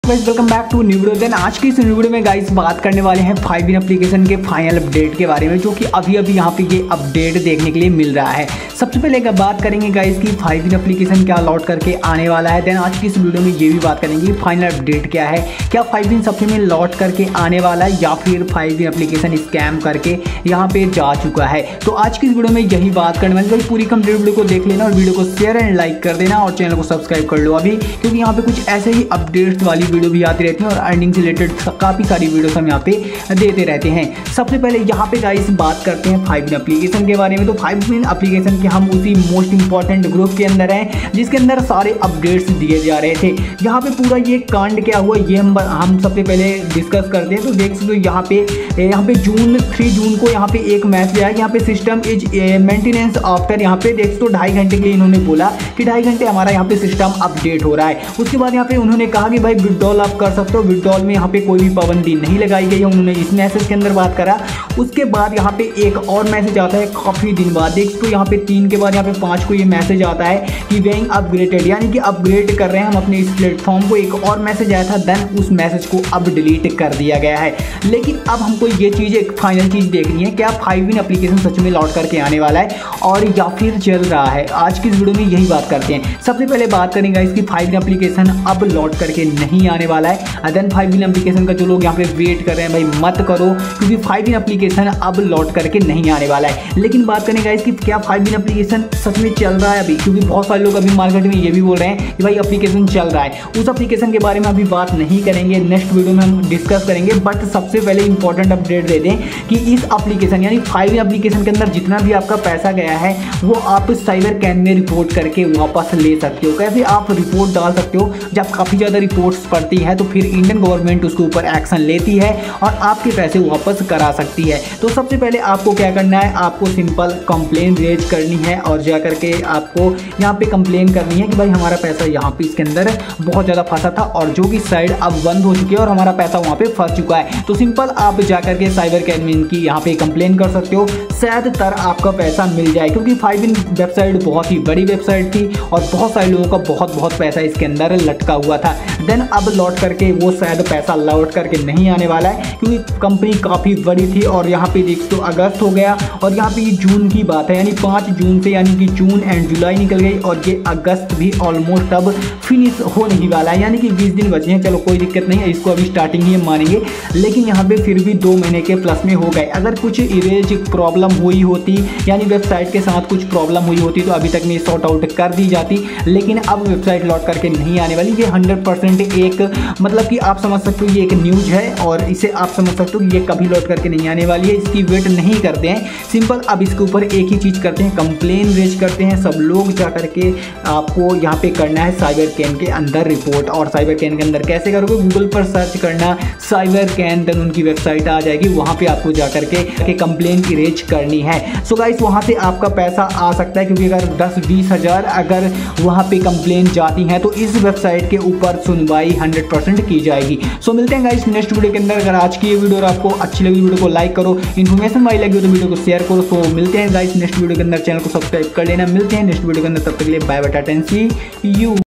Guys welcome back to new video. Then आज की इस वीडियो में गाइस बात करने वाले हैं 5 एप्लीकेशन के फाइनल अपडेट के बारे में, जो कि अभी यहाँ पे ये अपडेट देखने के लिए मिल रहा है। सबसे पहले बात करेंगे गाइस कि 5 एप्लीकेशन क्या लॉन्च करके आने वाला है। देन आज की इस वीडियो में ये भी बात करेंगे कि फाइनल अपडेट क्या है, क्या 5 सप्ताह में लॉन्च करके आने वाला है या फिर 5 एप्लीकेशन स्कैम करके यहाँ पे जा चुका है। तो आज की इस वीडियो में यही बात करने वाली है। पूरी कंप्लीट वीडियो को देख लेना और वीडियो को शेयर एंड लाइक कर देना और चैनल को सब्सक्राइब कर लो अभी, क्योंकि यहाँ पे कुछ ऐसे ही अपडेट्स वाली वीडियो भी आती रहती है और अर्निंग से रिलेटेड काफ़ी सारी वीडियोस हम यहाँ पे देते रहते हैं। सबसे पहले यहाँ पे गाइस बात करते हैं 5 एप्लीकेशन के बारे में। तो 5 एप्लीकेशन के हम उसी मोस्ट इंपॉर्टेंट ग्रुप के अंदर हैं जिसके अंदर सारे अपडेट्स दिए जा रहे थे। यहाँ पे पूरा ये कांड क्या हुआ ये हम सबसे पहले डिस्कस करते हैं। तो देख सकते हो यहाँ पे 3 जून को यहाँ पे एक मैसेज आया, यहाँ पे सिस्टम इज मेंटेनेंस आफ्टर, यहाँ पे देख तो 2.5 घंटे के लिए इन्होंने बोला कि 2.5 घंटे हमारा यहाँ पे सिस्टम अपडेट हो रहा है। उसके बाद यहाँ पे उन्होंने कहा कि भाई विड्रॉल आप कर सकते हो, विड्रॉल में यहाँ पे कोई भी पाबंदी नहीं लगाई गई है, उन्होंने इस मैसेज के अंदर बात करा। उसके बाद यहाँ पे एक और मैसेज आता है काफ़ी दिन बाद, देख तो यहाँ पे 3 के बाद यहाँ पे 5 को ये मैसेज आता है कि वेइंग अपग्रेडेड, यानी कि अपग्रेड कर रहे हैं हम अपने इस प्लेटफॉर्म को। एक और मैसेज आया था, देन उस मैसेज को अब डिलीट कर दिया गया है। लेकिन अब हमको ये चीज़ एक फाइनल चीज़ देखनी है, क्या 5 एप्लीकेशन सच में लॉन्च करके आने वाला है और या फिर चल रहा है। आज की इस वीडियो में यही बात करते हैं। सबसे पहले बात करेंगे इसकी 5 एप्लीकेशन अब लॉन्च करके नहीं आने वाला है। देन 5 एप्लीकेशन का जो लोग यहाँ पे वेट कर रहे हैं भाई मत करो, क्योंकि 5 एप्लीकेशन अब लॉन्च करके नहीं आने वाला है। लेकिन बात करेंगे इसकी क्या 5 एप्लीकेशन सच में चल रहा है अभी, क्योंकि बहुत सारे लोग अभी मार्केट में ये भी बोल रहे हैं कि भाई एप्लीकेशन चल रहा है। उस एप्लीकेशन के बारे में अभी बात नहीं करेंगे, नेक्स्ट वीडियो में हम डिस्कस करेंगे। बट सबसे पहले इंपॉर्टेंट अपडेट दे दें कि इस एप्लीकेशन यानी 5 एप्लीकेशन के अंदर जितना भी आपका पैसा गया है वो आप साइबर कैन में रिपोर्ट करके वापस ले सकते हो। कैसे आप रिपोर्ट डाल सकते हो, जब काफ़ी ज़्यादा रिपोर्ट्स पड़ती है तो फिर इंडियन गवर्नमेंट उसके ऊपर एक्शन लेती है और आपके पैसे वापस करा सकती है। तो सबसे पहले आपको क्या करना है, आपको सिंपल कंप्लेन रेज करनी है और जा करके आपको यहाँ पे कंप्लेन करनी है कि भाई हमारा पैसा यहाँ पे इसके अंदर बहुत ज़्यादा फंसा था और जो कि साइड अब बंद हो चुकी है और हमारा पैसा वहाँ पे फंस चुका है। तो सिंपल आप जा करके साइबर कैन की यहाँ पे कंप्लेन कर सकते हो, शायद तर आपका पैसा मिल जाए, क्योंकि 5 वेबसाइट बहुत ही बड़ी वेबसाइट थी और बहुत सारे लोगों का बहुत पैसा इसके अंदर लटका हुआ था। देन अब लौट करके वो शायद पैसा लौट करके नहीं आने वाला है, क्योंकि कंपनी काफ़ी बड़ी थी। और यहाँ पे देख तो अगस्त हो गया और यहाँ पे जून की बात है, यानी 5 जून से, यानी कि जून एंड जुलाई निकल गई और ये अगस्त भी ऑलमोस्ट अब फिनिश होने ही वाला है, यानी कि 20 दिन बचे हैं। चलो कोई दिक्कत नहीं है, इसको अभी स्टार्टिंग ही हम मानेंगे। लेकिन यहाँ पे फिर भी 2 महीने के प्लस में हो गए। अगर कुछ इरेज प्रॉब्लम हुई होती, यानी वेबसाइट के साथ कुछ प्रॉब्लम हुई होती तो अभी तक में सॉर्ट आउट कर दी जाती। लेकिन अब वेबसाइट लौट करके नहीं आने वाली। ये 100% एक मतलब कि आप समझ सकते हो ये एक न्यूज़ है और इसे आप समझ सकते हो कि ये कभी लौट करके नहीं आने वाली है। इसकी वेट नहीं करते हैं, सिंपल अब इसके ऊपर एक ही चीज़ करते हैं, कंप्लेन रेज करते हैं। सब लोग जा करके आपको यहाँ पे करना है साइबर कैन के अंदर रिपोर्ट। और साइबर कैन के अंदर कैसे करोगे, गूगल पर सर्च करना साइबर कैन, देन उनकी वेबसाइट आ जाएगी, वहाँ पे आपको जा करके कंप्लेन की रेज करनी है। सो गाइस वहाँ से आपका पैसा आ सकता है, क्योंकि अगर 10-20 हज़ार अगर वहाँ पे कंप्लेन जाती हैं तो इस वेबसाइट के ऊपर सुनवाई 100% की जाएगी। सो मिलते हैं गाइस नेक्स्ट वीडियो के अंदर। अगर आज की ये वीडियो आपको अच्छी लगी, वीडियो को लाइक करो, इन्फॉर्मेशन वाली लगी हो तो वीडियो को शेयर करो। सो मिलते हैं गाइस नेक्स्ट वीडियो के अंदर, चैनल को सब्सक्राइब कर लेना। मिलते हैं नेक्स्ट वीडियो के अंदर, तब तक के लिए bye bye, tata and see you.